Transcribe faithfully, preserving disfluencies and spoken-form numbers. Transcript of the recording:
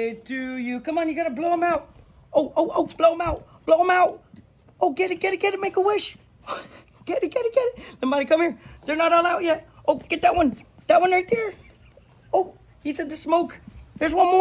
birthday to you. Come on, you gotta blow them out. Oh, oh, oh, blow them out. Blow them out. Oh, get it, get it, get it. Make a wish. Get it, get it, get it. Somebody come here. They're not all out yet. Oh, get that one. That one right there. Oh, he said the smoke. There's one more.